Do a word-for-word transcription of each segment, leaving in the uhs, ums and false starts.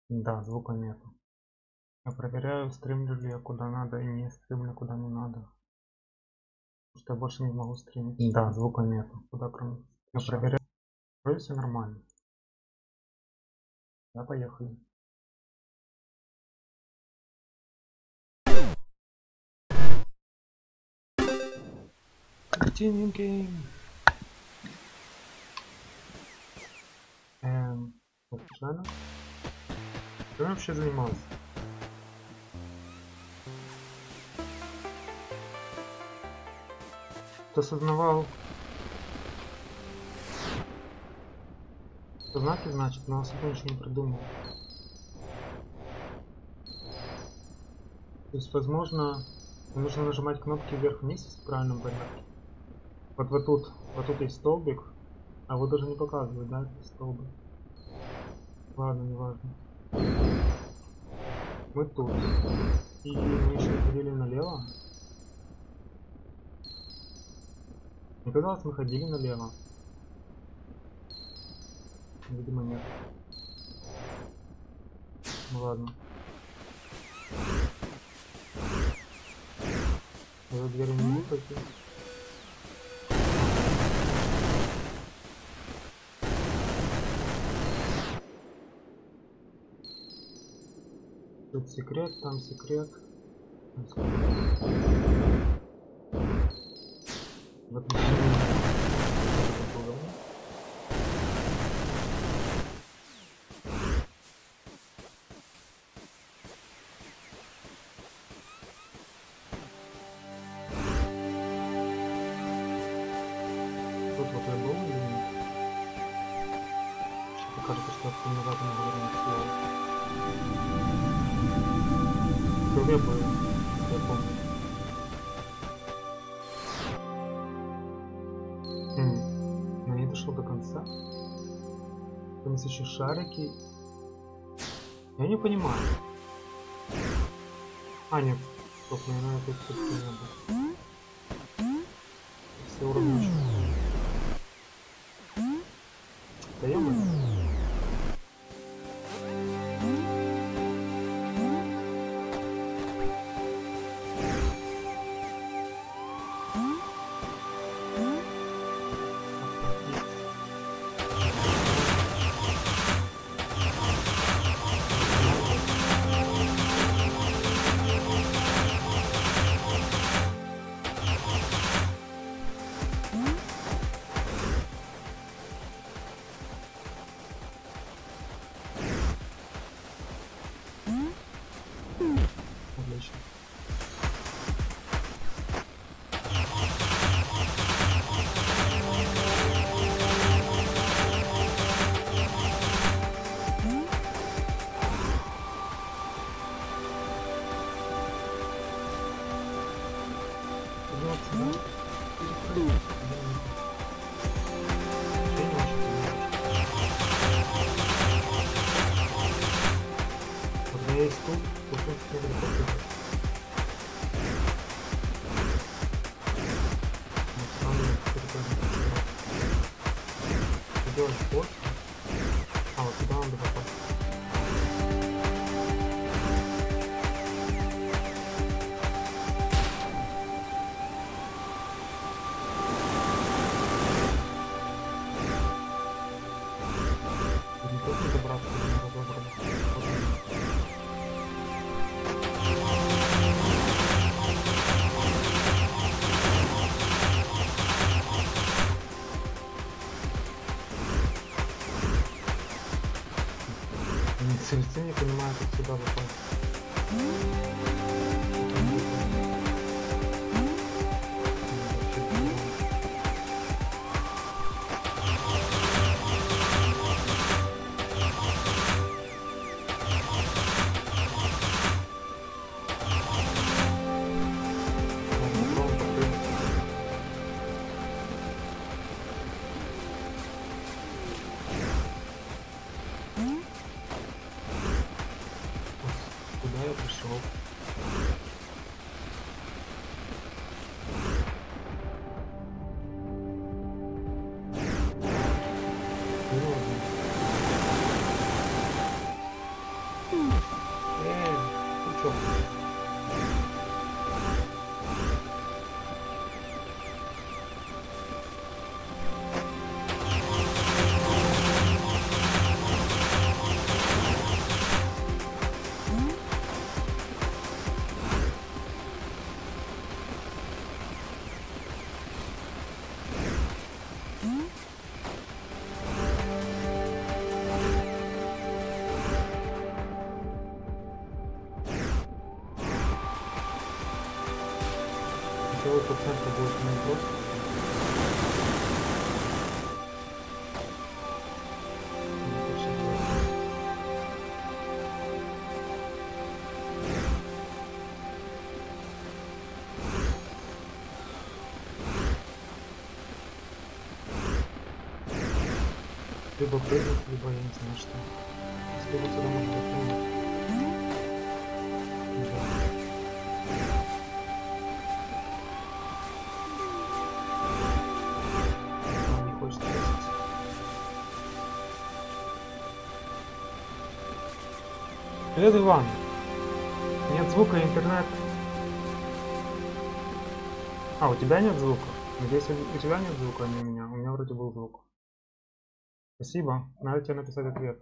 Да, звука нету. Я проверяю, стримлю ли я куда надо и не стримлю куда не надо. Потому что я больше не могу стримить. Да, звука нету. Куда кроме. Я проверяю. Вроде все нормально. Да, поехали. Continue game. Эм, случайно? Чем я вообще занимался? Кто осознавал? Что знаки значит, но особо ничего не придумал. То есть, возможно, нужно нажимать кнопки вверх-вниз в правильном порядке. Вот, вот тут, вот тут есть столбик, а вот даже не показывает, да, этот столбик. Ладно, не важно. Мы тут. И мы еще не ходили налево. Мне казалось, мы ходили налево. Видимо, нет. Ну ладно. Я за дверью не могу пройти. Тут секрет, там секрет. Там секрет. Вот тут вот я был или нет? Что-то кажется, что я назад не говорю ни слова. Тут я был, я помню. Хм. Но я не дошел до конца. Там есть еще шарики. Я не понимаю. А, нет. Стоп, наверное, тут все-таки не было. Все уровни еще. Да я мы. Отлично. Когда есть тут, то в принципе не далеко. Делать спорт. А, вот сюда надо попасть. Не только забраться, но разобраться. Совершенно не понимаю, как сюда попасть. Куда я пришел? Чё? Целый процент будет не просто. Либо прыгать, либо я не знаю что. Либо сюда можно допрыгнуть. Привет, Иван. Нет звука, интернет. А, у тебя нет звука? Надеюсь, у тебя нет звука, а не у меня. У меня вроде был звук. Спасибо. Надо тебе написать ответ.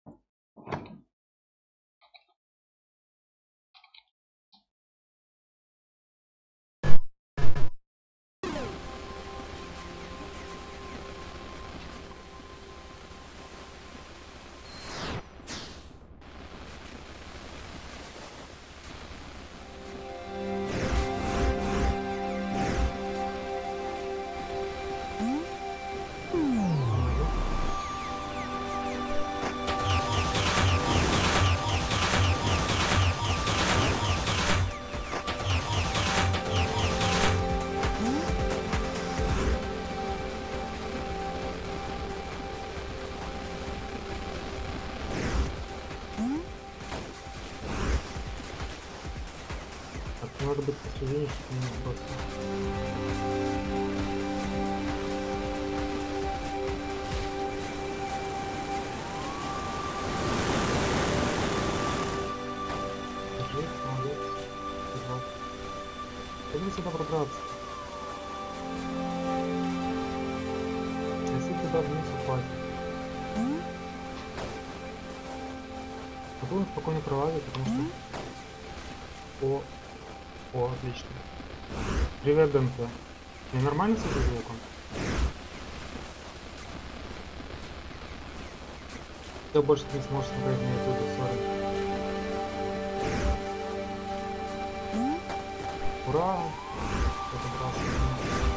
Надо быть посредине, чтобы не просто. Держи, молодец. Держал. Как мне сюда пробраться? Если туда вниз упасть. Потом спокойно пролазить, потому что... О. О, отлично. Привет, ДМТ. Мне нормально с этим звуком? Кто больше не сможет смотреть на YouTube, сори. Ура! Это классно.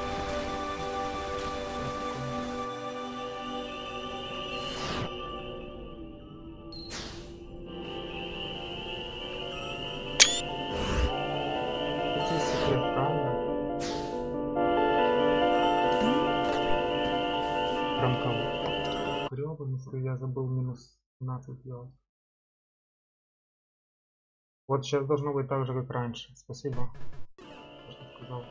Я забыл минус семнадцать делать. Вот сейчас должно быть так же, как раньше. Спасибо, что сказал.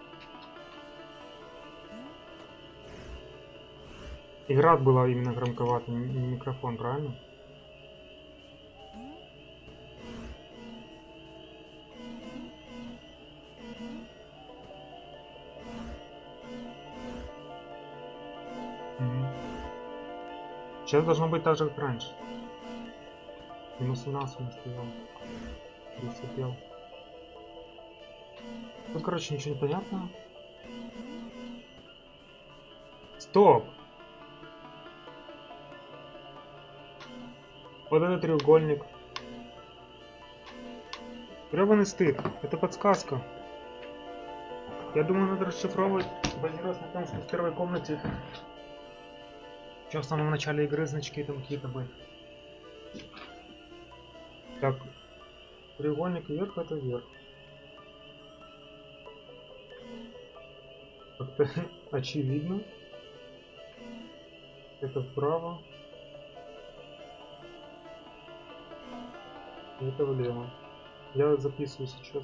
Игра была именно громковата, не микрофон, правильно? Сейчас должно быть так же, как раньше. Минус семнадцать не стоял. Присыпел. Тут, короче, ничего не понятно. Стоп! Вот этот треугольник. Гребаный стыд. Это подсказка. Я думаю, надо расшифровывать, базируясь на том, что в первой комнате еще в самом начале игры значки там какие-то были. Так, треугольник вверх, это вверх. Как-то очевидно. Это вправо. Это влево. Я записываю сейчас.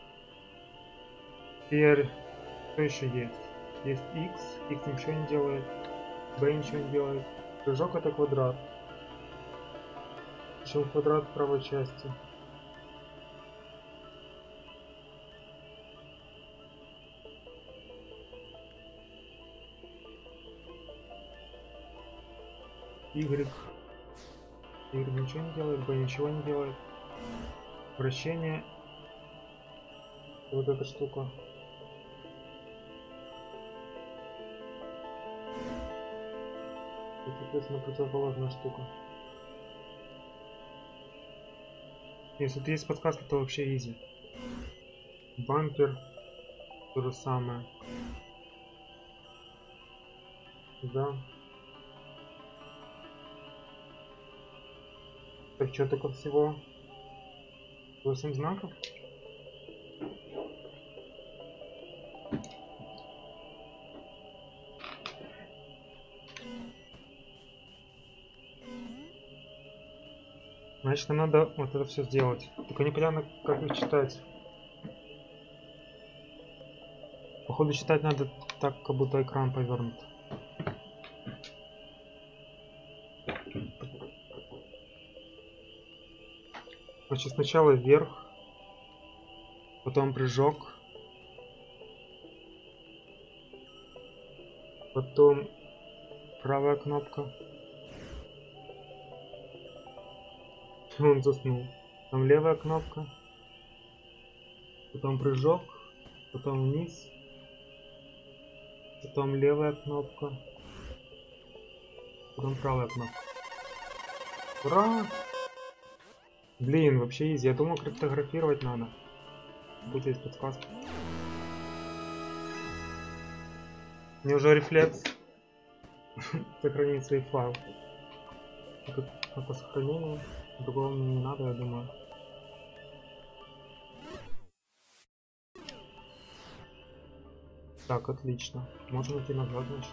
Теперь, что еще есть? Есть X. X ничего не делает. B ничего не делает. Прыжок это квадрат. Причем квадрат в правой части. Y. Y ничего не делает, B ничего не делает. Вращение. И вот эта штука. И, соответственно, противоположная штука. Если тут есть подсказка, то вообще изи. Бампер. То же самое. Да. Так что только всего восемь знаков? Значит, нам надо вот это все сделать. Только непонятно, как их читать. Походу, читать надо так, как будто экран повернут. Значит, сначала вверх, потом прыжок, потом правая кнопка. Он заснул. Там левая кнопка, потом прыжок, потом вниз, потом левая кнопка, потом правая кнопка. Ура! Блин, вообще изи. Я думал, криптографировать надо. Тут есть подсказка. Мне уже рефлекс сохранить свои файлы. Это, это сохранение. Другого мне не надо, я думаю. Так, отлично. Можно идти назад, значит.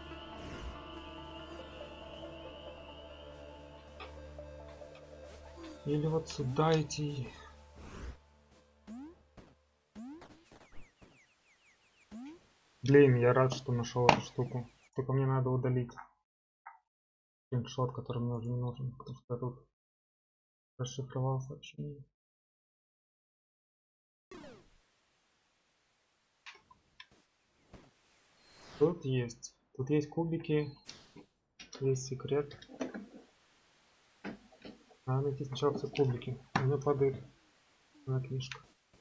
Или вот сюда идти. Блин, я рад, что нашел эту штуку. Только мне надо удалить скриншот, который мне уже не нужен, потому что я тут расшифровал сообщение. Тут есть. Тут есть кубики. Есть секрет. Надо найти сначала все кубики. У меня падает на книжка.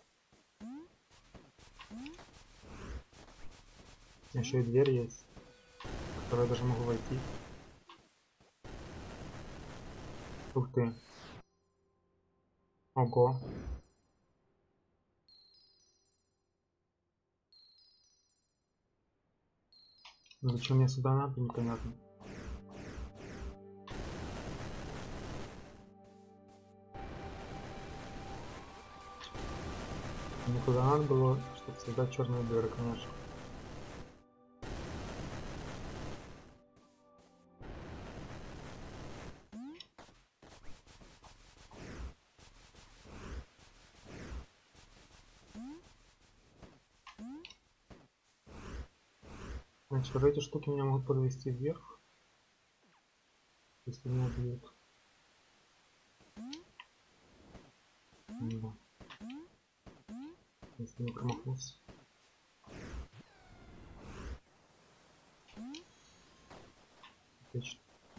Еще и дверь есть, в которую я даже могу войти. Ух ты. Ого. Зачем мне сюда надо, непонятно. Мне куда надо было, чтобы создать черные дыры, конечно. Значит, вот эти штуки меня могут подвести вверх, если меня убьют. Да. Если не промахнулся. Отлично.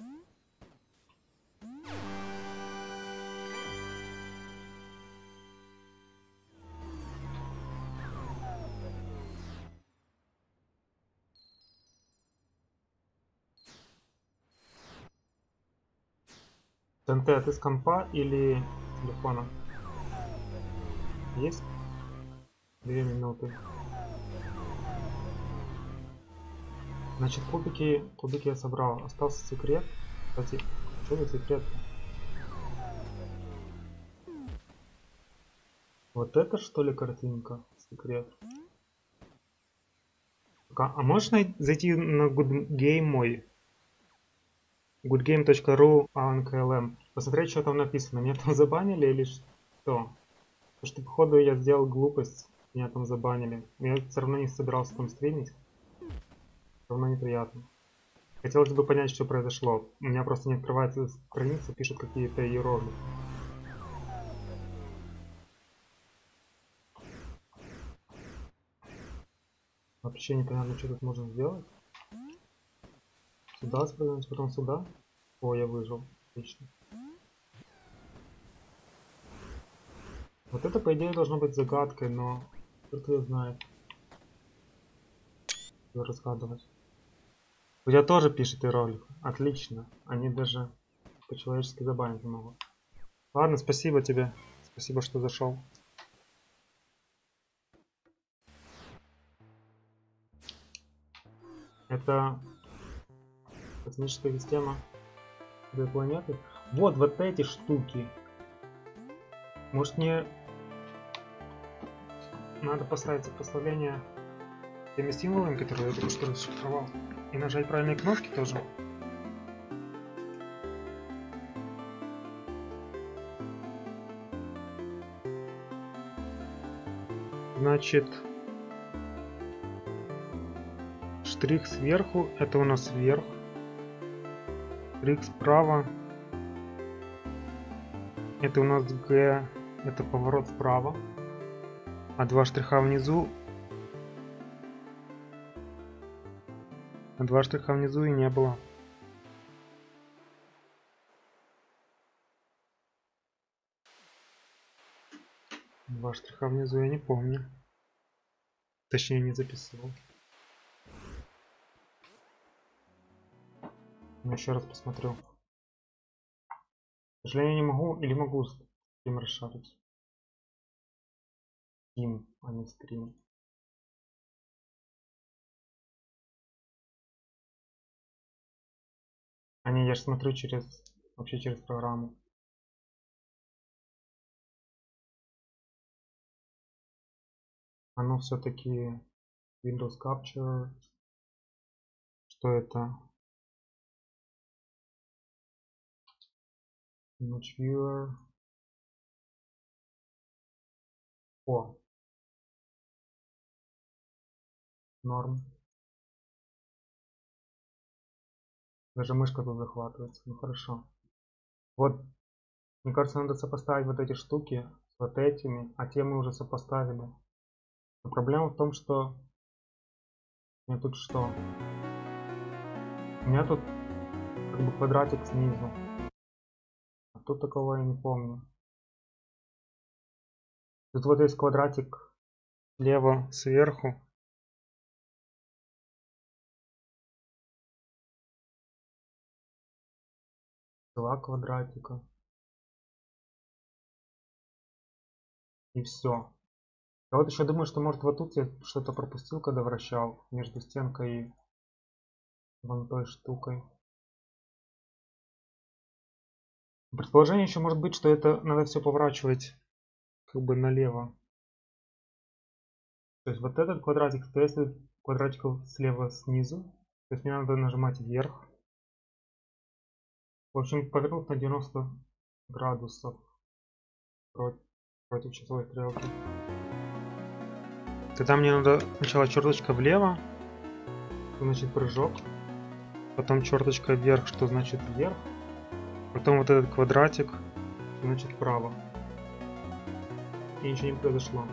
ТНТ, а ты с компа или телефона? Есть? Две минуты. Значит, кубики, кубики я собрал. Остался секрет. Кстати, что за секрет? Вот это что ли картинка? Секрет. А, а можешь зайти на GoodGame мой? good game точка ru анклм. Посмотреть, что там написано. Меня там забанили или что? Потому что, походу, я сделал глупость. Меня там забанили. Я все равно не собирался там стримить. Все равно неприятно. Хотелось бы понять, что произошло. У меня просто не открывается страница, пишут какие-то иероглифы. Вообще непонятно, что тут можно сделать. Сюда спрыгнуть, потом сюда. О, я выжил. Отлично. Вот это, по идее, должно быть загадкой, но кто знает. Что разгадывать. У тебя тоже пишет и ролик. Отлично. Они даже по-человечески забанить не могут. Ладно, спасибо тебе. Спасибо, что зашел. Это космическая система. Две планеты. Вот, вот эти штуки. Может, мне надо поставить сопоставление с теми символами, которые я только что расшифровал. И нажать правильные кнопки тоже. Значит, штрих сверху, это у нас вверх. Штрих справа, это у нас Г, это поворот вправо. А два штриха внизу, а два штриха внизу и не было. Два штриха внизу я не помню. Точнее, не записывал. Я еще раз посмотрю. К сожалению, не могу или могу стрим расшарить. Стрим, а не стрим. А не, я же смотрю через, вообще через программу. Оно все-таки Windows Capture. Что это? Image Viewer. О. Норм. Даже мышка тут захватывается. Ну хорошо. Вот, мне кажется, надо сопоставить вот эти штуки с вот этими, а те мы уже сопоставили. Но проблема в том, что у меня тут что? У меня тут как бы квадратик снизу. А тут такого я не помню. Тут вот есть квадратик слева сверху. Два квадратика. И все. Я вот еще думаю, что может вот тут я что-то пропустил, когда вращал между стенкой и вон той штукой. Предположение еще может быть, что это надо все поворачивать как бы налево. То есть вот этот квадратик соответствует квадратику слева снизу. То есть мне надо нажимать вверх. В общем, повернуть на девяносто градусов против, против часовой стрелки. Тогда мне надо сначала черточка влево, что значит прыжок. Потом черточка вверх, что значит вверх. Потом вот этот квадратик, что значит вправо. И ничего не произошло.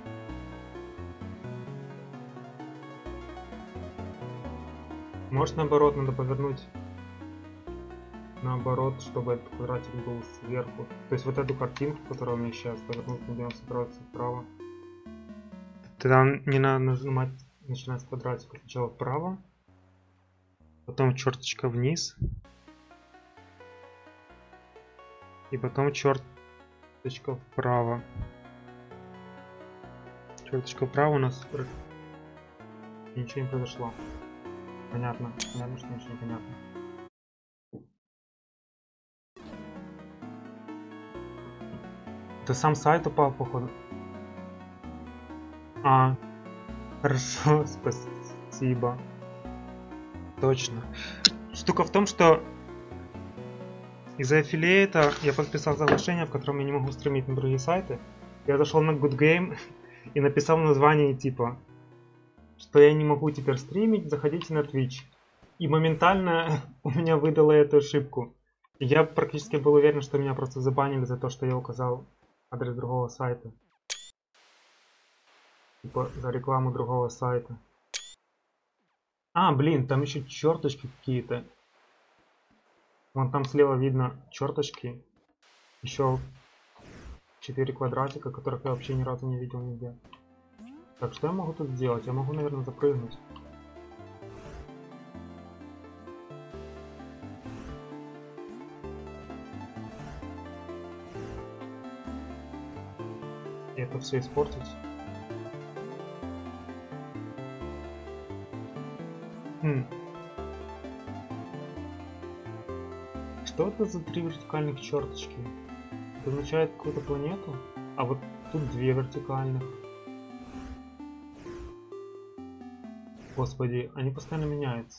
Может, наоборот, надо повернуть наоборот, чтобы этот квадратик был сверху. То есть вот эту картинку, которая у меня сейчас, повернуть на девяносто градусов вправо. Тогда не надо нажимать, начинать с квадратика. Сначала вправо, потом черточка вниз, и потом черточка вправо. Черточка вправо у нас ничего не произошло. Понятно, понятно, что ничего не понятно. Это сам сайт упал, походу. А, хорошо, спасибо. Точно. Штука в том, что из-за аффилиэйта я подписал соглашение, в котором я не могу стримить на другие сайты. Я зашел на Good Game и написал название типа, что я не могу теперь стримить, заходите на Twitch. И моментально у меня выдало эту ошибку. И я практически был уверен, что меня просто забанили за то, что я указал адрес другого сайта. Типа за рекламу другого сайта. А, блин, там еще черточки какие-то. Вон там слева видно черточки. Еще четыре квадратика, которых я вообще ни разу не видел нигде. Так, что я могу тут сделать? Я могу, наверное, запрыгнуть. И это все испортить. Хм. Что это за три вертикальных черточки? Это означает какую-то планету? А вот тут две вертикальных. Господи, они постоянно меняются.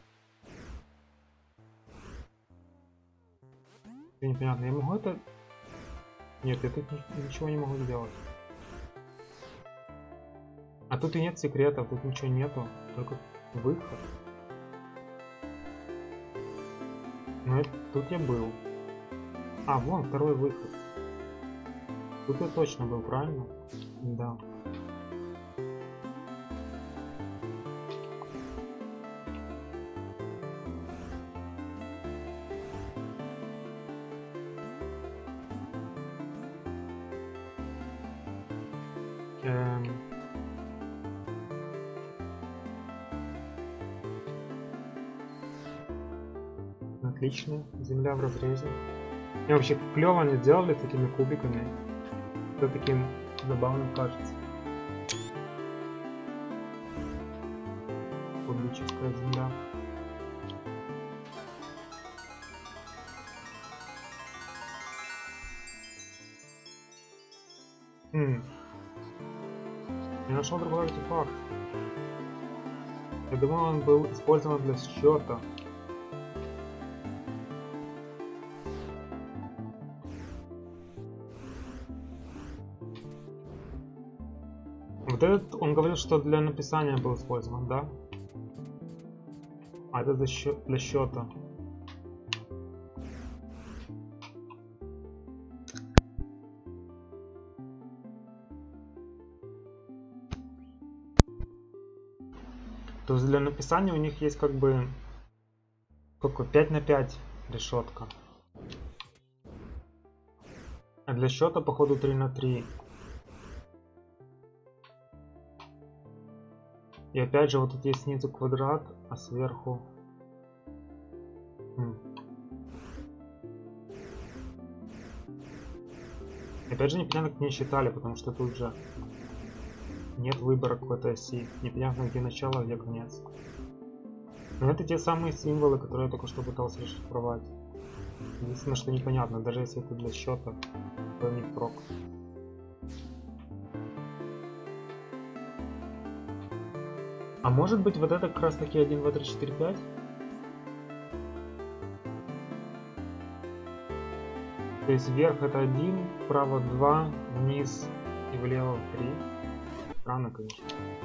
Это непонятно. Я могу это... Нет, я тут ничего не могу сделать. А тут и нет секретов, тут ничего нету. Только выход. Но это, тут я был. А, вон второй выход. Тут я точно был, правильно? Да. Эм... Отлично. Земля в разрезе. И вообще клево они сделали такими кубиками. Это таким забавным кажется. Кубическая земля. Хм. Я нашел другой артефакт. Я думаю, он был использован для счета. Вот этот, он говорил, что для написания был использован, да? А это для, счет, для счета. То есть для написания у них есть как бы сколько? пять на пять решетка. А для счета походу три на три. И опять же вот тут есть снизу квадрат, а сверху... Хм. Опять же непонятно, как не считали, потому что тут же нет выбора какой-то оси. Непонятно, где начало, где конец. Но это те самые символы, которые я только что пытался расшифровать. Единственное, что непонятно, даже если это для счета, то не впрок. А может быть вот это как раз таки один, два, три, четыре, пять? То есть вверх это один, вправо два, вниз и влево три. Странно, конечно.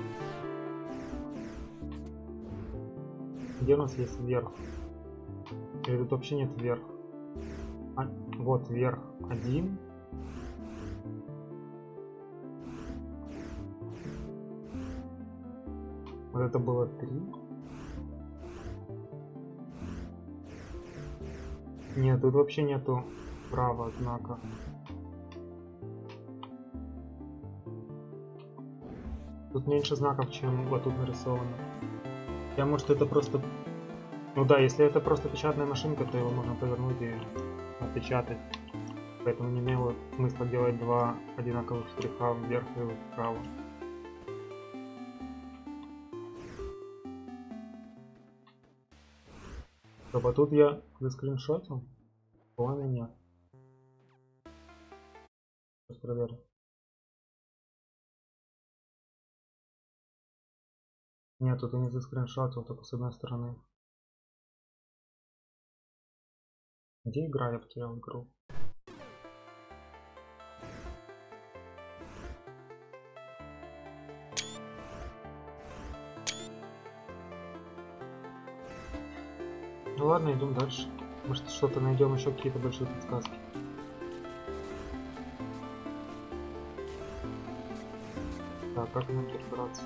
Где у нас есть вверх? Или тут вообще нет вверх? А, вот вверх один. Вот это было три. Нет, тут вообще нету права знака. Тут меньше знаков, чем вот тут нарисовано. Я, может, это просто... Ну да, если это просто печатная машинка, то его можно повернуть и отпечатать. Поэтому не имело смысла делать два одинаковых штриха вверх и вправо. Стоп, а тут я заскриншотил? По-моему, нет. Сейчас проверю. Нет, тут я не заскриншотил, только с одной стороны. Где игра? Я потерял игру. Ну ладно, идем дальше. Может, что-то найдем, еще какие-то большие подсказки. Так, как нам разбираться?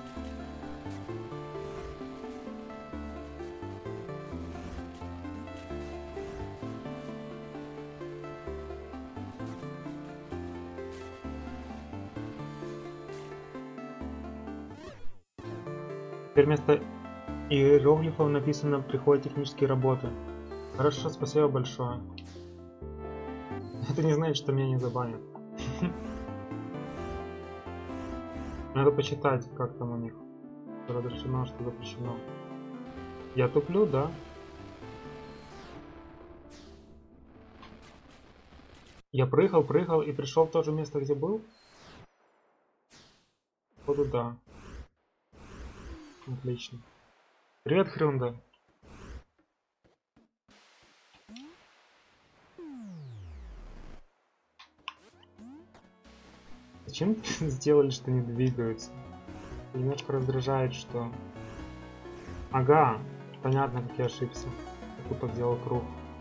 Теперь вместо иероглифов написано «Приходят технические работы». Хорошо, спасибо большое. Это не значит, что меня не забанят. Надо почитать, как там у них. Что разрешено, что запрещено. Я туплю, да? Я прыгал, прыгал и пришел в то же место, где был? Походу, да. Отлично. Привет, Хрюнда. Зачем сделали, что не двигаются? Немножко раздражает, что... Ага, понятно, как я ошибся. Я тупо сделал круг.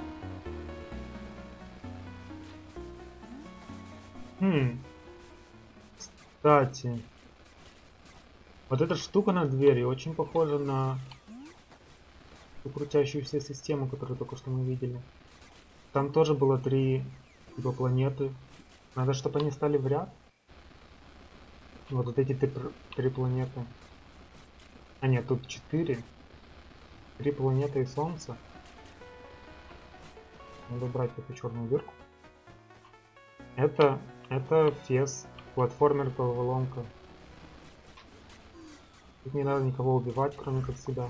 Хм. Кстати. Вот эта штука на двери очень похожа на ту крутящуюся систему, которую только что мы видели. Там тоже было три типа планеты. Надо, чтобы они стали в ряд. Вот, вот эти три, три планеты. А нет, тут четыре. Три планеты и Солнце. Надо брать эту черную дырку. Это, это фес. Платформер, головоломка. Тут не надо никого убивать, кроме как себя.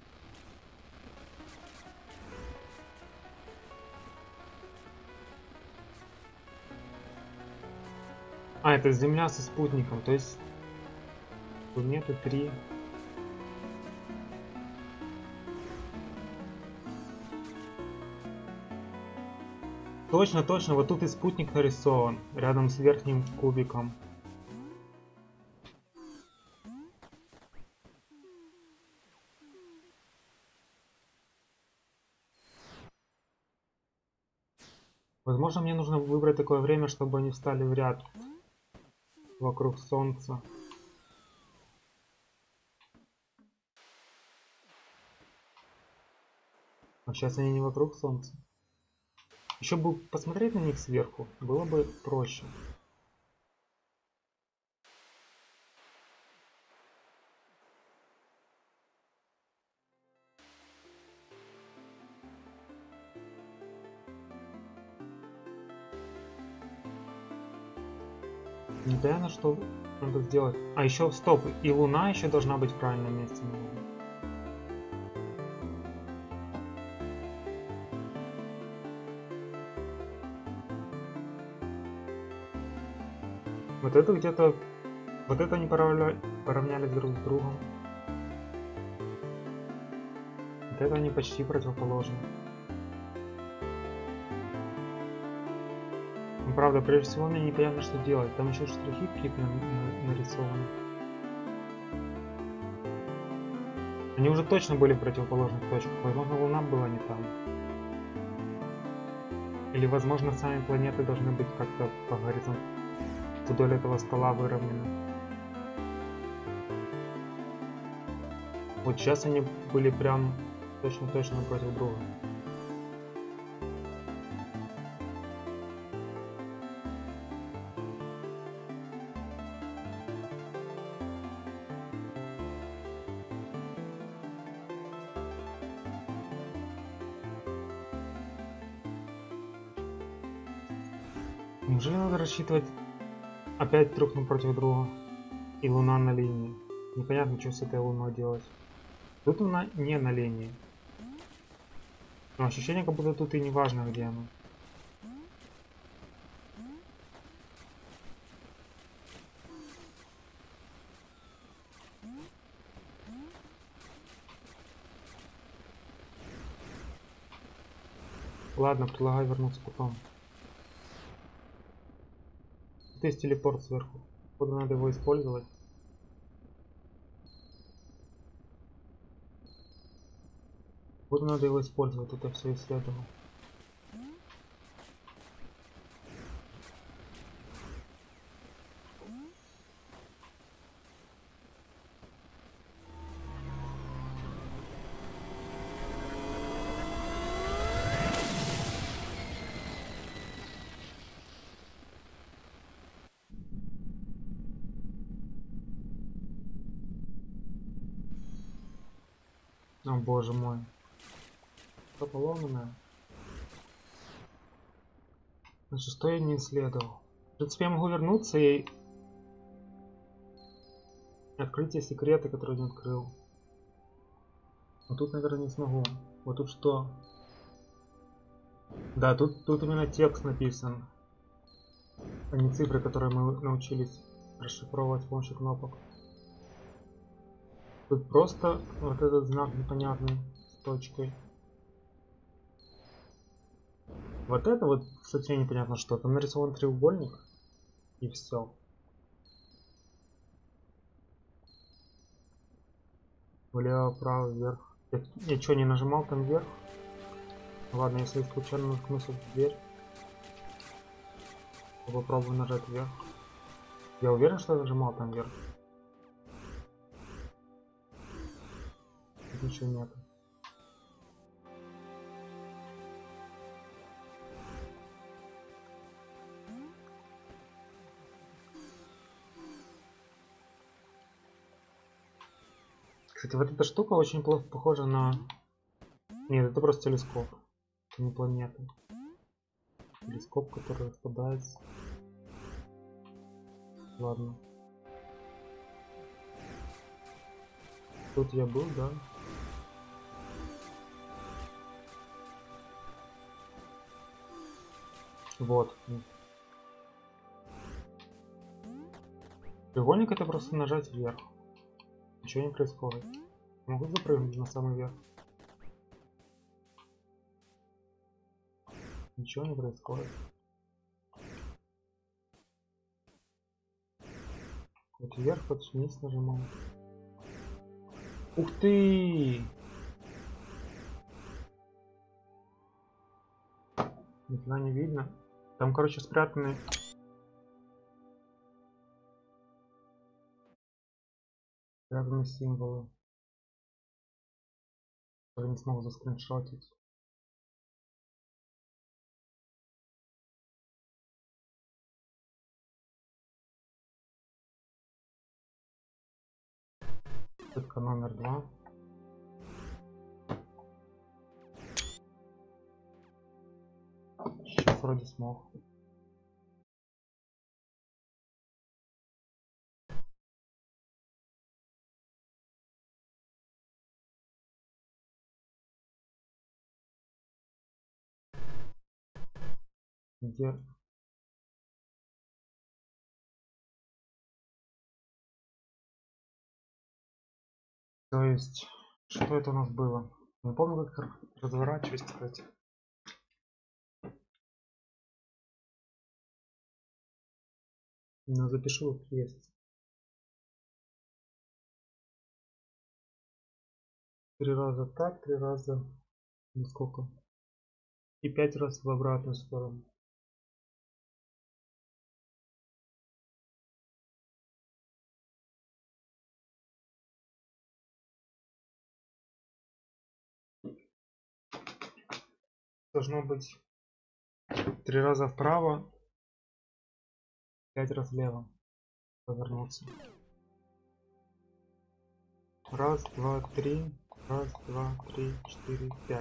А, это Земля со спутником, то есть планеты три. Точно, точно, вот тут и спутник нарисован, рядом с верхним кубиком. Возможно, мне нужно выбрать такое время, чтобы они встали в ряд вокруг Солнца. А сейчас они не вокруг Солнца. Еще бы посмотреть на них сверху, было бы проще. Непонятно, что надо сделать. А еще стоп, и Луна еще должна быть в правильном месте. Вот это где-то... Вот это они поравня... поравнялись друг с другом. Вот это они почти противоположны. Но, правда, прежде всего мне непонятно, что делать. Там еще штрихи какие-то нарисованы. Они уже точно были в противоположных точках. Возможно, Луна была не там. Или, возможно, сами планеты должны быть как-то по горизонту вдоль этого стола выровнены. Вот сейчас они были прям точно-точно против друга. Неужели надо рассчитывать опять друг напротив друга и Луна на линии? Непонятно, что с этой Луной делать. Тут она не на линии. Но ощущение, как будто тут и не важно, где она. Ладно, предлагаю вернуться потом. Тут есть телепорт сверху. Походу надо его использовать. Походу надо его использовать, это все исследовал. О боже мой. Что поломанное? Значит, что я не исследовал? В принципе, я могу вернуться и открыть те секреты, которые не открыл. Но тут, наверное, не смогу. Вот тут что? Да, тут, тут именно текст написан, а не цифры, которые мы научились расшифровывать с помощью кнопок. Тут просто вот этот знак непонятный с точкой. Вот это вот совсем непонятно что. Там нарисован треугольник и все. Влево, вправо, вверх. Я, я что, не нажимал там вверх? Ладно, если я случайно наткнусь в дверь, то попробую нажать вверх. Я уверен, что я нажимал там вверх. Тут ничего нет. Кстати, вот эта штука очень плохо похожа на... Нет, это просто телескоп. Это не планета. Телескоп, который распадается. Ладно. Тут я был, да? Вот. Треугольник — это просто нажать вверх. Ничего не происходит. Могу запрыгнуть на самый верх. Ничего не происходит. Вот вверх, вот вниз нажимаю. Ух ты! Нифига не видно. Там, короче, спрятаны... Спрятаны символы. Я не смогу заскриншотить. Попытка номер два. Сейчас вроде смог. Где? То есть, что это у нас было? Не помню, как разворачивать, кстати. Но запишу, их есть. Три раза так, три раза... Ну сколько? И пять раз в обратную сторону. Должно быть три раза вправо, пять раз влево повернуться. Раз, два, три, раз, два, три, четыре, пять.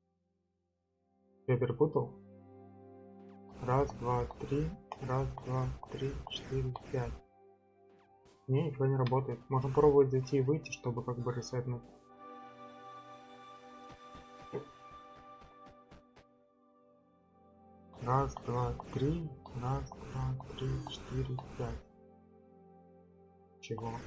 Я перепутал? Раз, два, три, раз, два, три, четыре, пять. Не, ничего не работает. Можно пробовать зайти и выйти, чтобы как бы ресетнуть. Раз, два, три, раз, два, три, четыре, пять. Чего?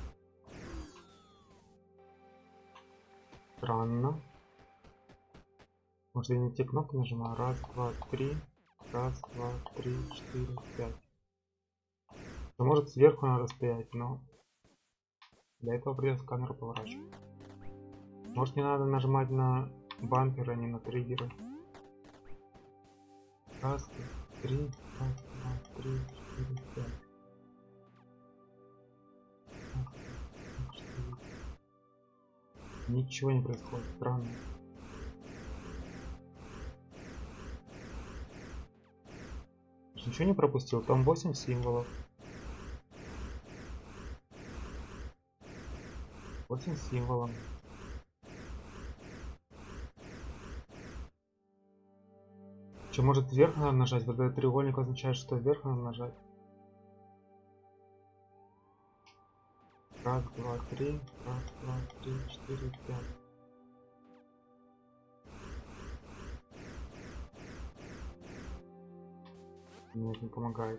Странно. Может, я не те кнопки нажимаю? Раз, два, три, раз, два, три, четыре, пять. Ну, может, сверху надо стоять, но для этого придется камеру поворачивать. Может, не надо нажимать на бамперы, а не на триггеры. Раз, три, раз, два, три, четыре, пять. Ничего не происходит, странно. Ничего не пропустил, там восемь символов. восемь символов. Че, может вверх надо нажать? Вот этот треугольник означает, что вверх надо нажать. Раз, два, три. Раз, два, три, четыре, пять. Нет, не помогает.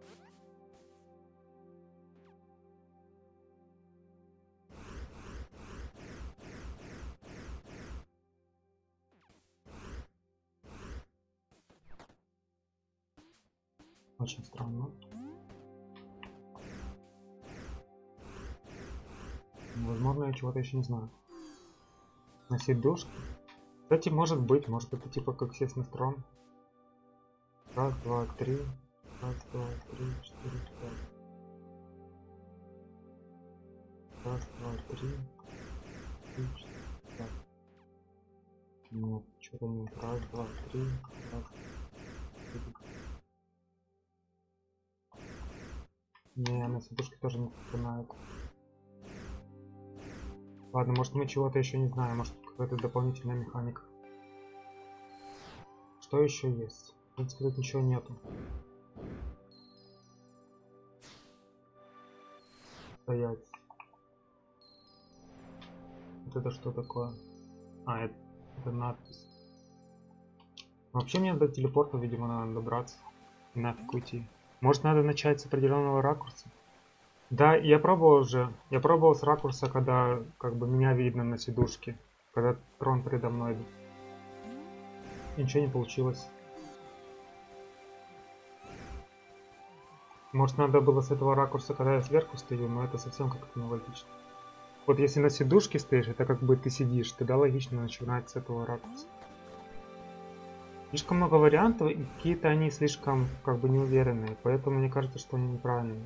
Очень странно. Возможно, я чего-то еще не знаю. На сидушке. Кстати, может быть, может это типа как сессмострон. Раз, два, три. Раз, два, три, четыре, пять. Раз, два, три. Три, четыре, пять. Нет, что-то нет. Раз, два, три. Раз, четыре. Не, на сидушке тоже не знает. Ладно, может мы чего-то еще не знаем, может какая-то дополнительная механика. Что еще есть? В принципе, тут ничего нету. Стоять. Вот это что такое? А, это, это надпись. Вообще мне до телепорта, видимо, надо добраться. И нафиг уйти. Может надо начать с определенного ракурса? Да, я пробовал уже. Я пробовал с ракурса, когда как бы меня видно на сидушке. Когда трон передо мной. Ничего не получилось. Может надо было с этого ракурса, когда я сверху стою, но это совсем как-то нелогично. Вот если на сидушке стоишь, это как бы ты сидишь, тогда логично начинать с этого ракурса. Слишком много вариантов, и какие-то они слишком как бы неуверенные, поэтому мне кажется, что они неправильные.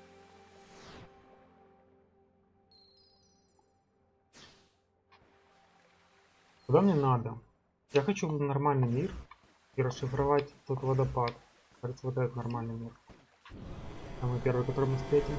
Куда мне надо? Я хочу в нормальный мир и расшифровать тот водопад. Кажется, вот этот нормальный мир. Самый первый, который мы встретим.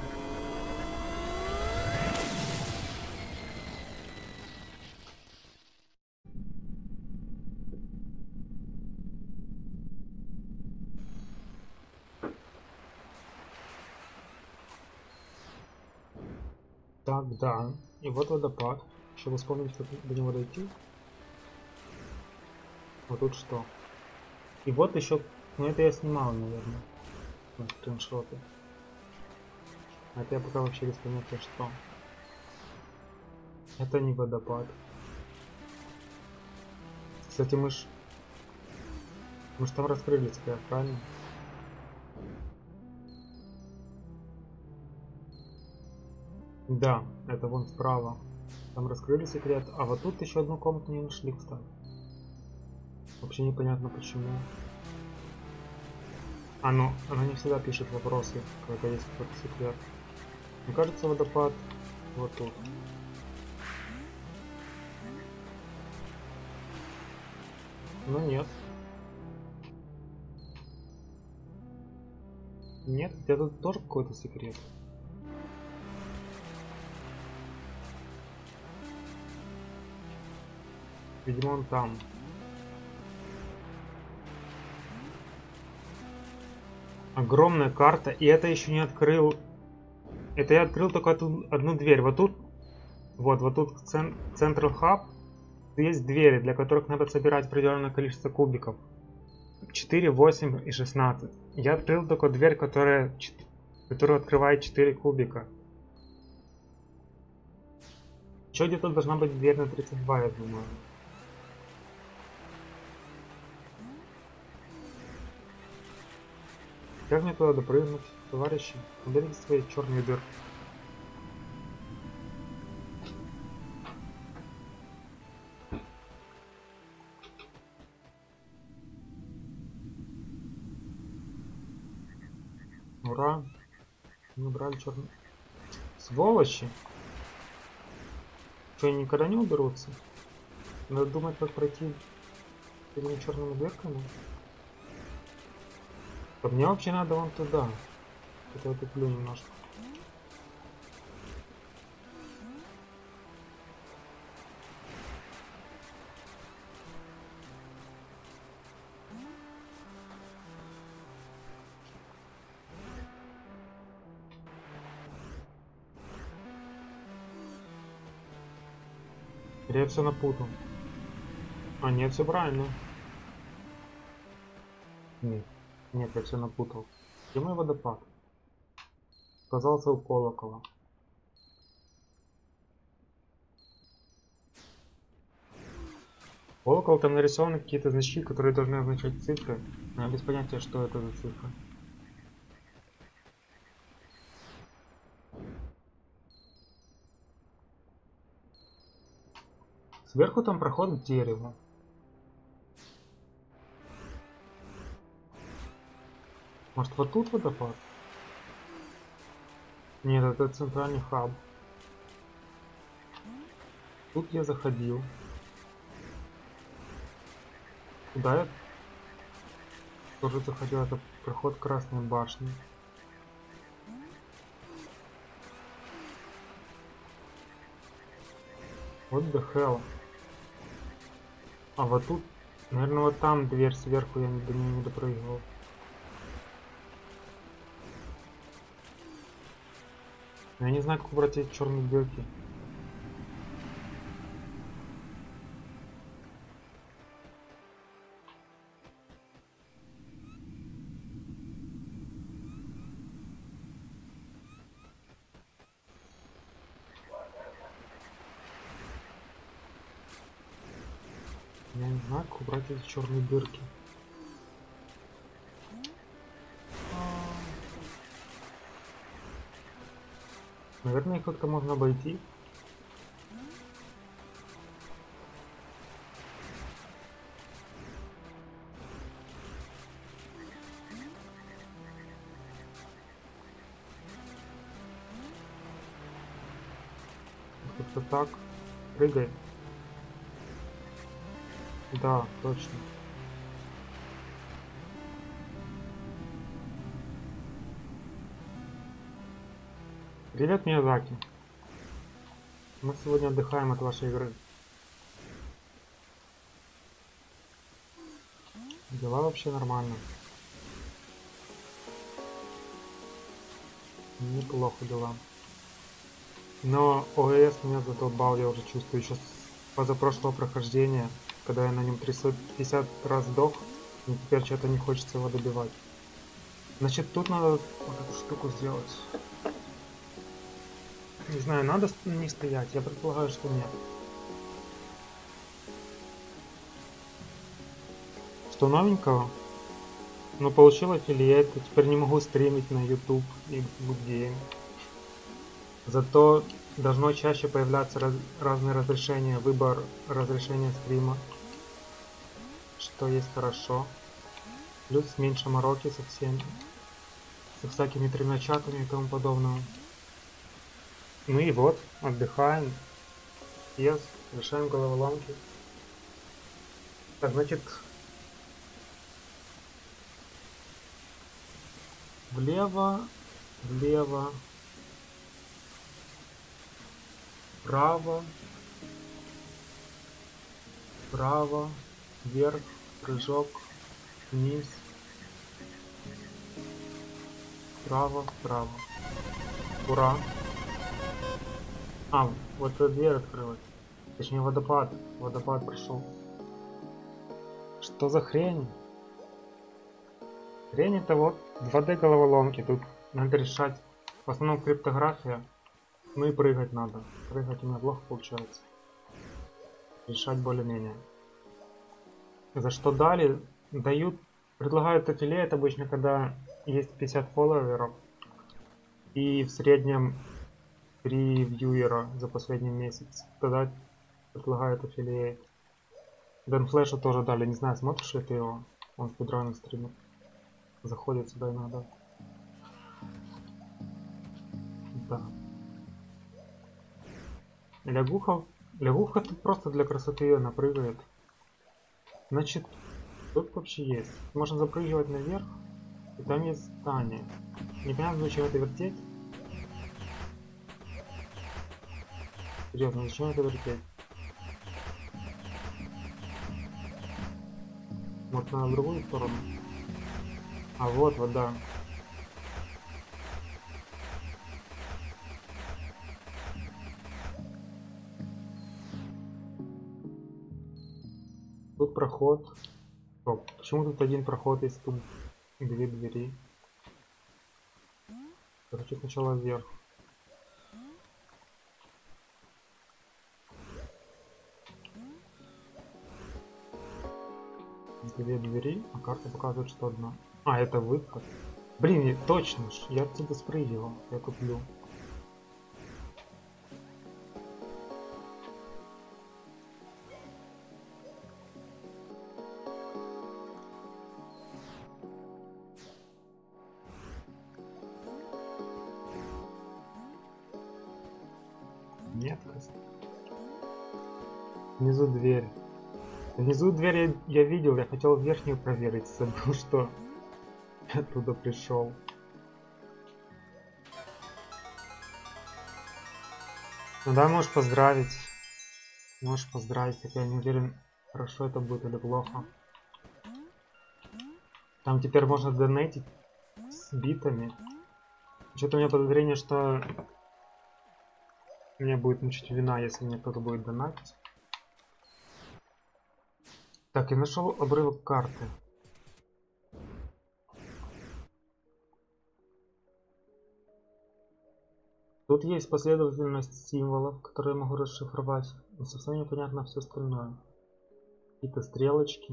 Так, да. И вот водопад. Чтобы вспомнить, как до него дойти. Вот тут что? И вот еще... Ну это я снимал, наверное. Скриншоты. А это я пока вообще без понятия, что. Это не водопад. Кстати, мы ж... Мы ж там раскрыли секрет, правильно? Да, это вон справа. Там раскрыли секрет, а вот тут еще одну комнату не нашли, кстати. Вообще непонятно почему. Оно, оно не всегда пишет вопросы, когда есть какой-то секрет. Мне кажется, водопад вот тут. Но нет. Нет, где-то тоже какой-то секрет. Видимо, он там. Огромная карта, и это еще не открыл. Это я открыл только одну, одну дверь. Вот тут, вот, вот тут Central Hub. Есть двери, для которых надо собирать определенное количество кубиков. четыре, восемь и шестнадцать. Я открыл только дверь, которая, которая открывает четыре кубика. Еще где-то должна быть дверь на тридцать два, я думаю. Как мне туда допрыгнуть, товарищи? Уберите свои черные дырки. Ура! Мы брали черные... Сволочи! Что, они никогда не уберутся? Надо думать, как пройти этими черными дырками. А мне вообще надо вон туда. Это я туплю немножко. Или я все напутал? А, нет, все правильно. Нет, нет, я все напутал. Где мой водопад? Оказался у колокола. Колокол там нарисованы какие-то значки, которые должны означать цифры. Но я без понятия, что это за цифры. Сверху там проходит дерево. Может, вот тут водопад? Нет, это центральный хаб. Тут я заходил. Куда я тоже заходил? Это проход Красной башни. What the hell? А вот тут, наверное, вот там дверь сверху, я до нее не допрыгивал. Но я не знаю, как убрать эти черные дырки. Я не знаю, как убрать эти черные дырки. Наверное, их как-то можно обойти. Как-то так. Прыгай. Да, точно. Привет, Миязаки. Мы сегодня отдыхаем от вашей игры. Дела вообще нормально. Неплохо дела. Но ОС меня задолбал, я уже чувствую, еще с позапрошлого прохождения, когда я на нем триста пятьдесят раз сдох, и теперь что-то не хочется его добивать. Значит, тут надо вот эту штуку сделать. Не знаю, надо не стоять, я предполагаю, что нет. Что новенького? Ну, получил аффилиат, теперь не могу стримить на YouTube и Good Game. Зато должно чаще появляться раз, разные разрешения, выбор разрешения стрима, что есть хорошо. Плюс меньше мороки со всеми, со всякими тремя чатами и тому подобное. Ну и вот, отдыхаем, yes, решаем головоломки. Так, значит, влево, влево, вправо, вправо, вверх, прыжок, вниз, вправо, вправо. Ура! А, вот эта дверь открылась. Точнее, водопад. Водопад пришел. Что за хрень? Хрень это вот два дэ головоломки. Тут надо решать. В основном криптография. Ну и прыгать надо. Прыгать у меня плохо получается. Решать более-менее. За что дали? Дают. Предлагают аффилиат обычно, когда есть пятьдесят фолловеров. И в среднем три вьюера за последний месяц. Тогда предлагают аффилиат. Дэн Флэшу тоже дали. Не знаю, смотришь ли ты его? Он в спидранных стримах. Заходит сюда иногда. Да. Лягуха. Лягуха тут просто для красоты она прыгает. Значит, тут вообще есть. Можно запрыгивать наверх. И там есть здание. Непонятно, зачем это вертеть. Серьезно, зачем это вертеть? Вот на другую сторону. А вот вода. Тут проход. Стоп. Почему тут один проход, если тут две двери? Я хочу сначала вверх. Две двери, а карта показывает, что одна. А, это выход. Блин, я, точно ж, я отсюда спрыгивал. Я куплю. Нет, внизу дверь. Внизу дверь я, я видел, я хотел верхнюю проверить, забыл, что я оттуда пришел. Ну да, можешь поздравить. Можешь поздравить, хотя я не уверен, хорошо это будет или плохо. Там теперь можно донатить с битами. Что-то у меня подозрение, что мне будет мучить вина, если мне кто-то будет донатить. Так, я нашел обрывок карты. Тут есть последовательность символов, которые я могу расшифровать, но совсем непонятно все остальное. Какие-то стрелочки.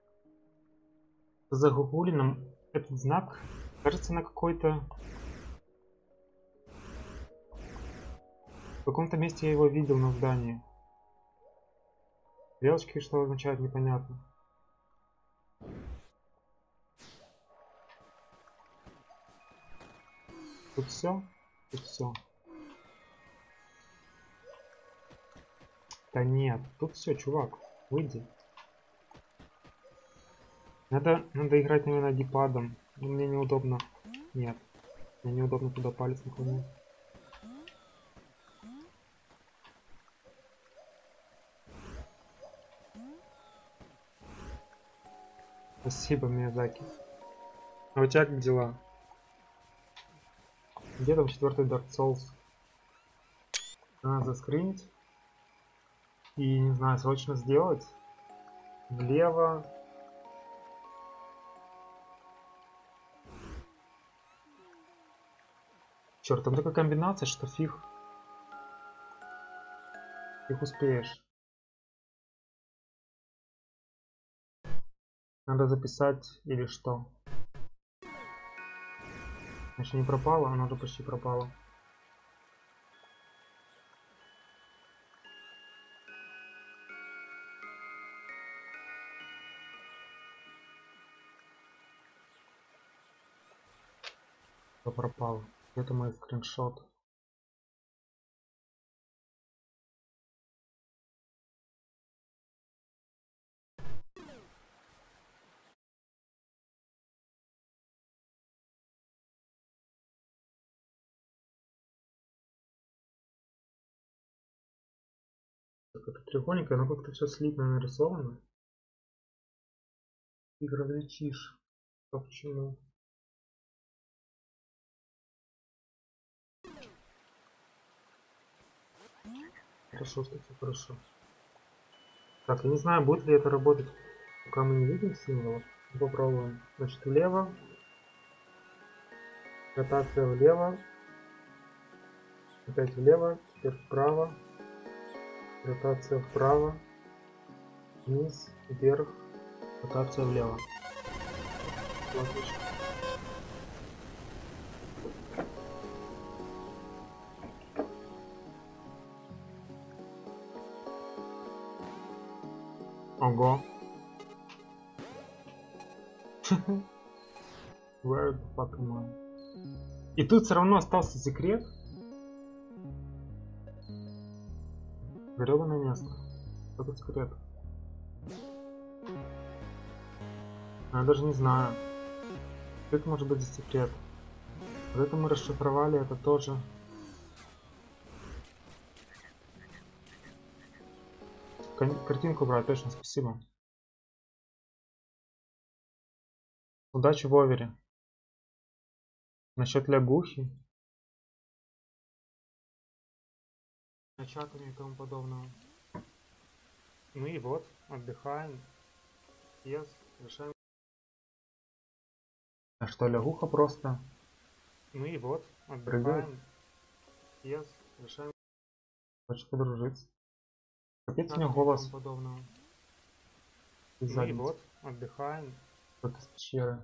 Загуглином этот знак, кажется, на какой-то... В каком-то месте я его видел на здании. Стрелочки что означают, непонятно. Тут все? Тут все. Да нет, тут все, чувак, выйди. Надо, надо играть, наверное, дипадом. Но мне неудобно. Нет. Мне неудобно туда палец наклонить. Спасибо, Миядзаки. А у тебя как дела? Где там четвертый Dark Souls? Надо заскринить. И, не знаю, срочно сделать. Влево. Черт, там такая комбинация, что фиг. Фиг успеешь. Надо записать или что? Еще не пропало? Она уже почти пропала. Что пропало? Это мой скриншот. Так, это треугольник, оно как-то все слитно нарисовано. Фиг различишь. А почему? Хорошо, что все хорошо. Так, я не знаю, будет ли это работать, пока мы не видим символов. Попробуем. Значит, влево. Ротация влево. Опять влево. Теперь вправо. Ротация вправо. Вниз. Вверх. Ротация влево. Отлично. Ого. Where the fuck am I? И тут все равно остался секрет. Гребаное место. Что тут секрет? Я даже не знаю. Что это может быть за секрет? Вот это мы расшифровали, это тоже. Картинку брать, точно, спасибо. Удачи в овере. Насчет лягухи. Чатами и тому подобного. Ну и вот, отдыхаем. Yes, решаем. А что, лягуха просто? Ну и вот, отдыхаем. Yes, решаем. Хочу подружиться. Капец, у меня голос. Подобного. Ну и вот, отдыхаем. Кто-то с пещеры.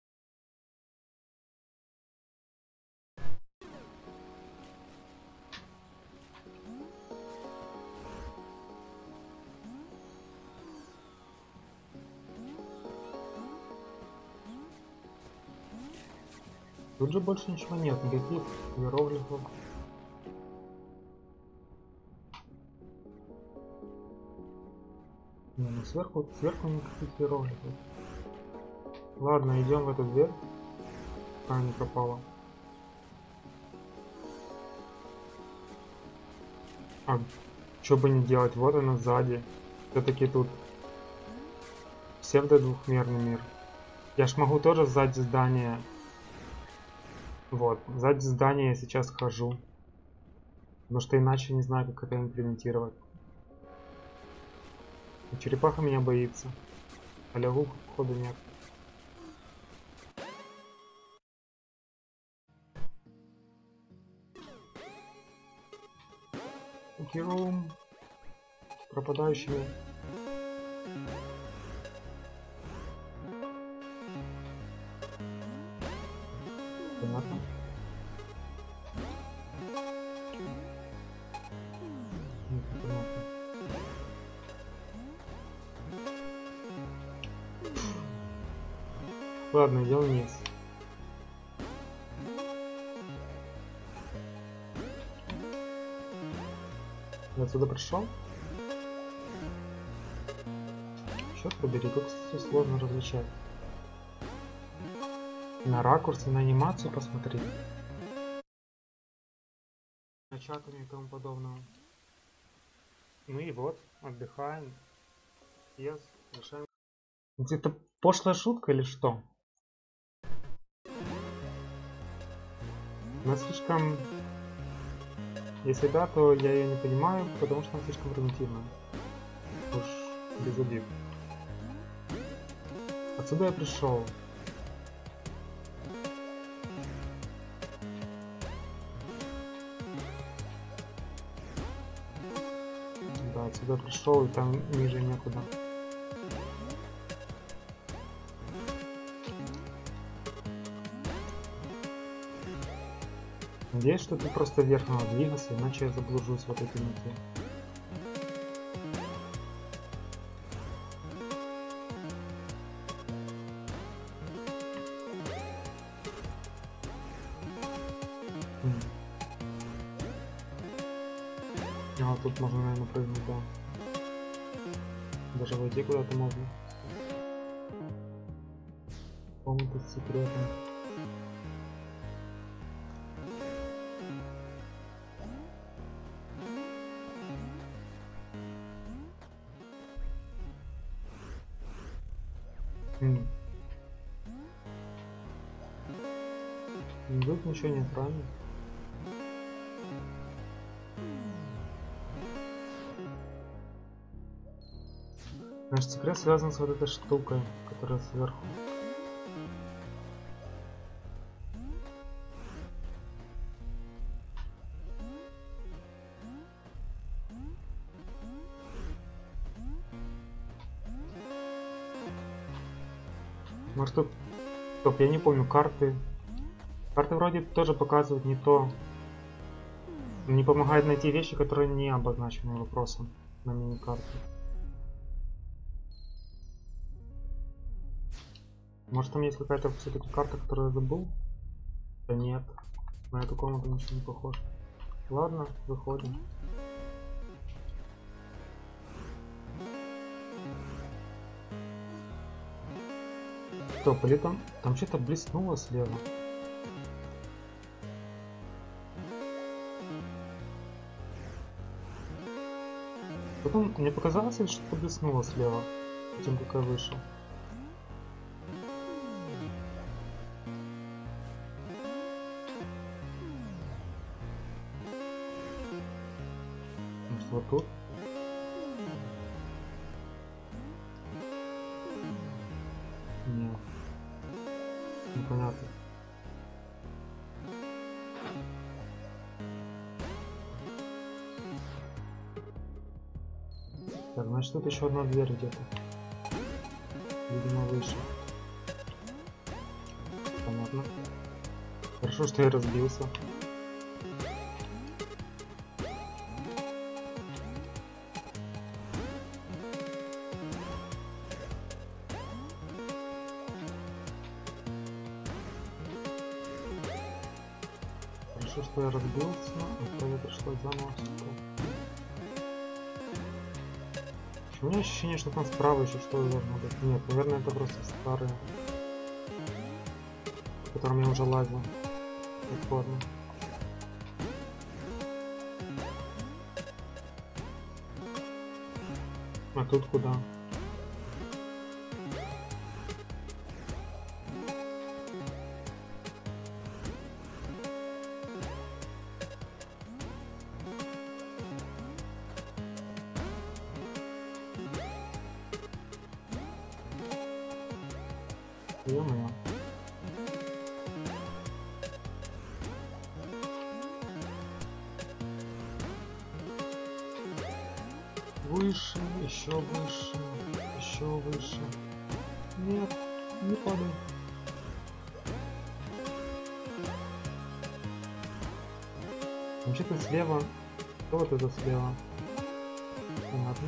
Тут же больше ничего нет, никаких иероглифов. Не, ну сверху, сверху никаких иероглифов. Ладно, идем в эту дверь. Пока не пропала. А что бы не делать? Вот она сзади. Все-таки тут псевдо-двухмерный мир. Я ж могу тоже сзади здания. Вот, сзади здания я сейчас хожу. Потому что иначе не знаю, как это имплементировать. И черепаха меня боится. А лягух, походу, нет. Гером с пропадающими. Понятно. Непонятно. Ладно, идем вниз. Я отсюда пришел? Черт побери, как все сложно различать. На ракурсы, на анимацию посмотри. На чатами и тому подобного. Ну и вот, отдыхаем. Yes, решаем. Это пошлая шутка или что? Она слишком... Если да, то я ее не понимаю, потому что она слишком примитивная. Уж без обид. Отсюда я пришел. Да, отсюда пришел, и там ниже некуда. Надеюсь, что тут просто вверх надо двигаться, иначе я заблужусь в этой темноте. А, тут можно, наверное, прыгнуть, да. Даже войти куда-то можно. Комната с секретом. Хм. Тут ничего нет, правильно? Наш секрет связан с вот этой штукой, которая сверху. Может тут... Стоп, я не помню, карты... Карты вроде тоже показывают не то. Не помогает найти вещи, которые не обозначены вопросом на мини-карте. Может там есть какая-то все-таки карта, которую я забыл? Да нет. На эту комнату ничего не похоже. Ладно, выходим. Стоп, или там, там что-то блеснуло слева. Потом мне показалось, что что-то блеснуло слева, тем как я вышел. Может, вот тут? Так, значит тут еще одна дверь где-то. Видимо, выше. Понятно. Хорошо, что я разбился. Хорошо, что я разбился, а то мне пришлось заново все. У меня ощущение, что там справа еще что-то должно быть. Нет, наверное, это просто старые, в котором я уже лазил. Ладно. А тут куда? Ё-моё. Выше, еще выше, еще выше. Нет, не падай. Вообще-то слева. Что вот это слева? Понятно.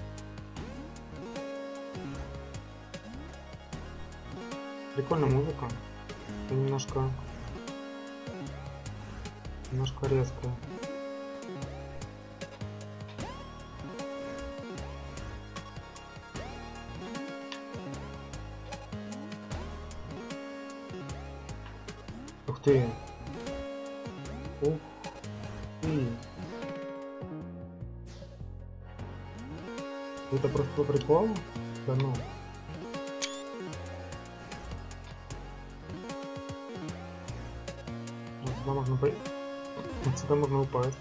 Прикольная музыка. Это немножко... Немножко резкая. Ух ты! Ух ты! Это просто по приколу? Да ну. Вот сюда можно по... Вот сюда можно упасть.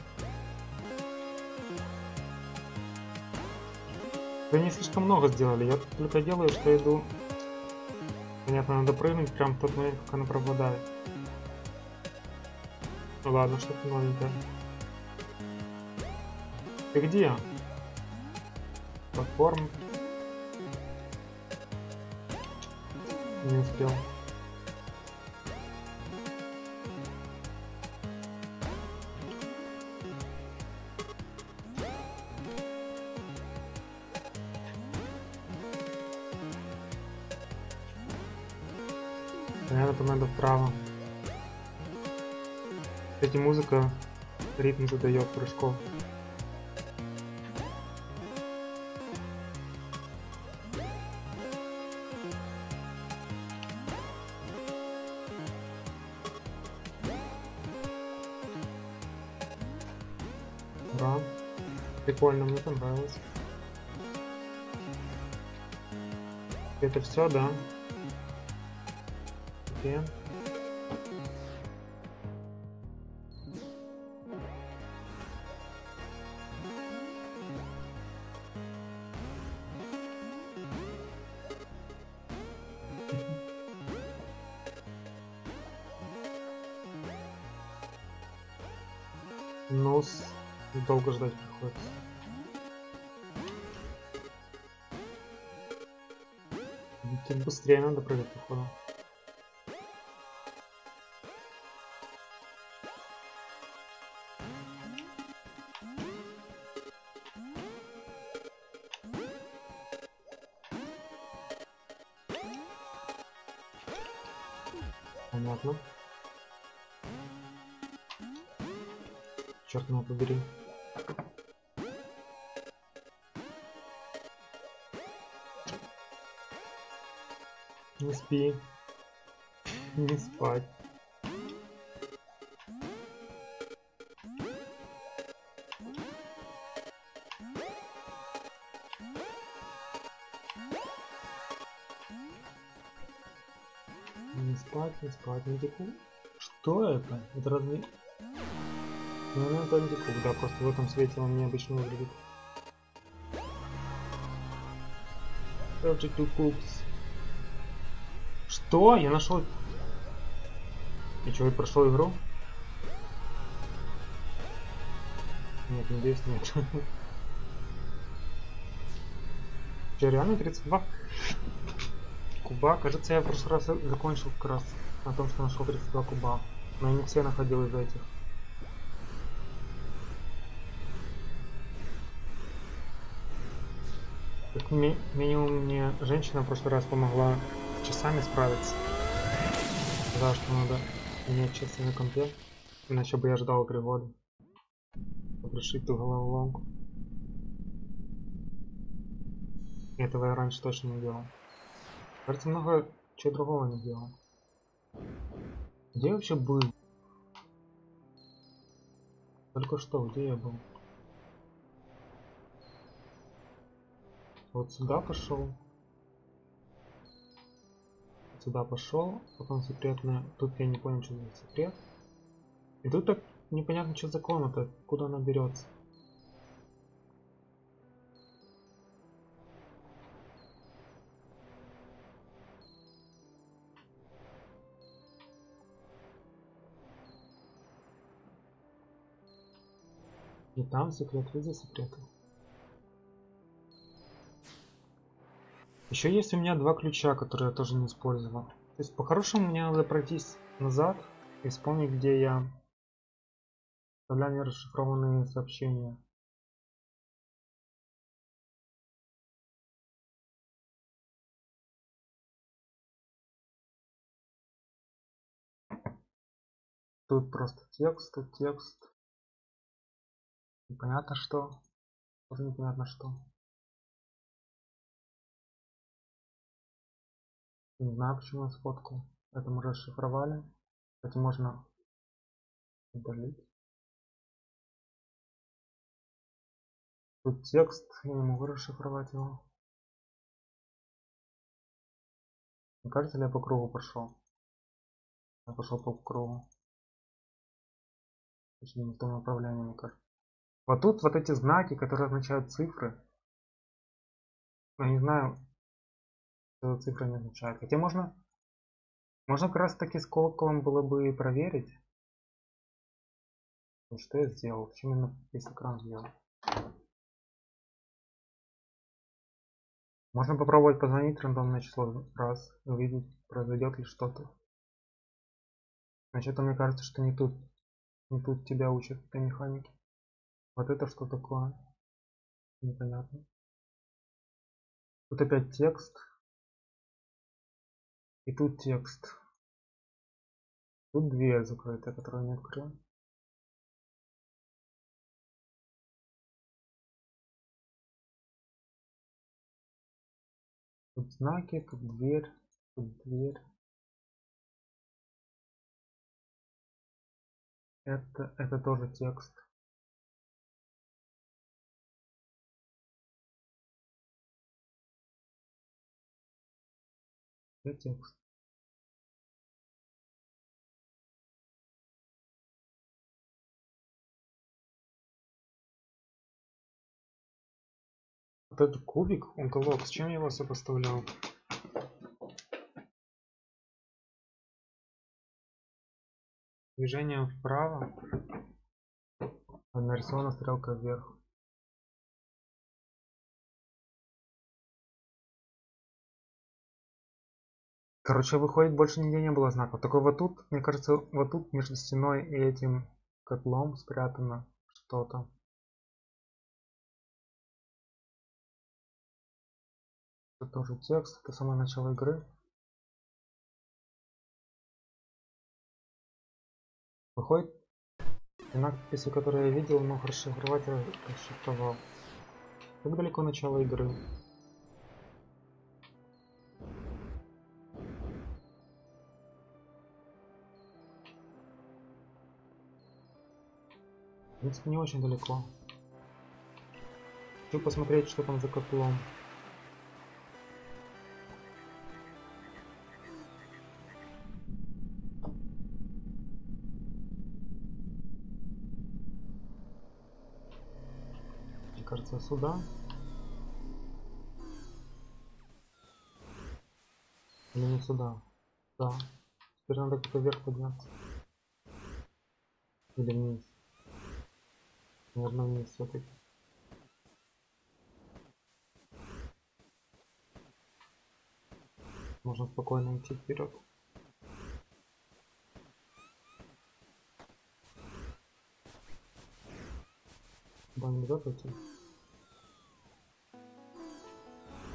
Да не слишком много сделали, я только делаю, что иду. Понятно, надо прыгнуть прям в тот момент, как она пропадает. Ну ладно, что-то новенькое. Ты где? Платформа. Не успел. Наверное, там надо вправо. Кстати, музыка ритм задает прыжков. Да. Прикольно, мне понравилось. Это все, да? Окей. Нос долго ждать приходится. Тут быстрее надо прыгать, походу. Понятно. Черт, ну побери. Не спи. Не спать. Не спать, не спать, не теку. Что это? Это разве... Ну, это не теку, да, просто в этом свете он необычно выглядит. Что? Я нашел. И что, я прошел игру? Нет, надеюсь, нет. Че, реально тридцать два куба? Кажется, я в прошлый раз закончил как раз на том, что нашел тридцать два куба. Но я не все находил из этих. Как ми минимум мне женщина в прошлый раз помогла с часами справиться. Сказала, что надо менять часы на компе, иначе бы я ждал три года, чтобы решить ту головоломку. Этого я раньше точно не делал. Кажется, много чего другого не делал. Где я вообще был? Только что, где я был? Вот сюда пошел. Сюда пошел, потом секретная. Тут я не понял, что за секрет. И тут так непонятно, что за комната, куда она берется. И там секрет, везде секреты. Еще есть у меня два ключа, которые я тоже не использовал. То есть по-хорошему мне надо пройтись назад и вспомнить, где я оставляю нерасшифрованные сообщения. Тут просто текст, тут текст. Непонятно что. Тоже непонятно что. Не знаю, почему я сфоткал. Это мы расшифровали. Кстати, можно удалить. Тут текст, я не могу расшифровать его. Не кажется ли я по кругу пошел? Я пошел по кругу. Точнее, не в том направлении, мне кажется. Вот тут вот эти знаки, которые означают цифры. Я не знаю, что цифры не означают. Хотя можно, можно как раз таки с колоколом было бы проверить. Что я сделал? Почему именно весь экран сделал? Можно попробовать позвонить рандомное число раз, увидеть, произойдет ли что-то. Значит, мне кажется, что не тут, не тут тебя учат этой механике. Вот это что такое? Непонятно. Тут опять текст. И тут текст. Тут дверь закрытая, которую не открыл. Тут знаки, тут дверь, тут дверь. Это, это тоже текст. Это текст. Вот этот кубик, уголок, с чем я его сопоставлял? Движение вправо, а нарисована стрелка вверх. Короче, выходит, больше нигде не было знаков. Только вот тут, мне кажется, вот тут между стеной и этим котлом спрятано что-то. Это тоже текст, это самое начало игры. Выходит, надписи, которые я видел, мог расшифровать, расшифровал. Как далеко начало игры? В принципе, не очень далеко. Хочу посмотреть, что там за котлом. Мне кажется, сюда. Или не сюда? Да. Теперь надо как-то вверх подняться. Или вниз. Наверное, вниз все-таки. Можно спокойно идти вперед. Да, не идет идти.